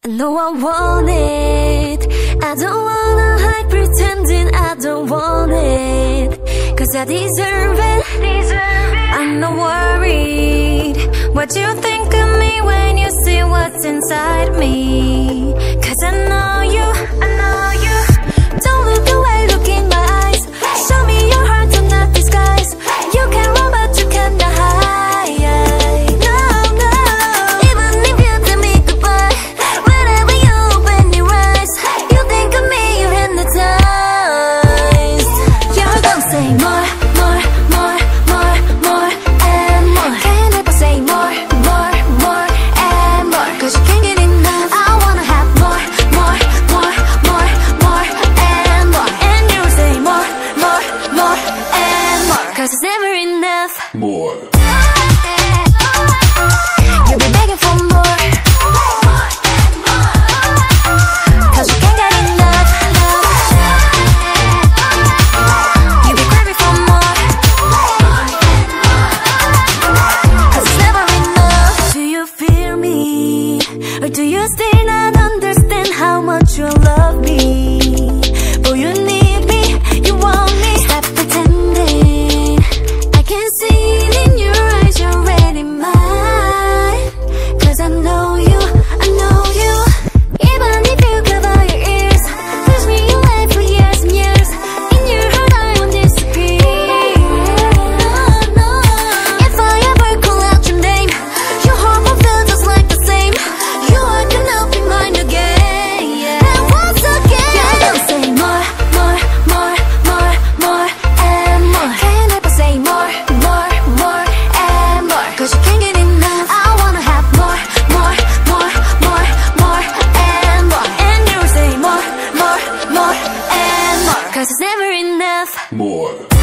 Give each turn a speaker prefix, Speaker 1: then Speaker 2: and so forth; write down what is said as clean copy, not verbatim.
Speaker 1: I know I want it. I don't wanna hide, pretending I don't want it. Cause I deserve it. I'm not worried what you think of me when you see what's inside me. Cause I know you. Don't look away, look in my eyes. Show me your heart, do not disguise. You can run but you cannot hide. It's never enough.
Speaker 2: More.
Speaker 1: You'll be begging for more. Cause you can't get enough. You'll be craving for more. Cause it's never enough. Do you fear me? Or do you still not understand how much you love me? But you need me, you want me. Stop pretending. See it in your eyes, you're already mine. Cause I know you. Even if you cover your ears, push me away for years and years. In your heart I won't disappear. No. If I ever call out your name, your heart will feel just like the same. You are gonna be mine again. And once again, you're gonna say more and more. Can't ever say more. Cause you can't get enough. I wanna have more and more. And you say more and more. Cause it's never enough.
Speaker 2: More.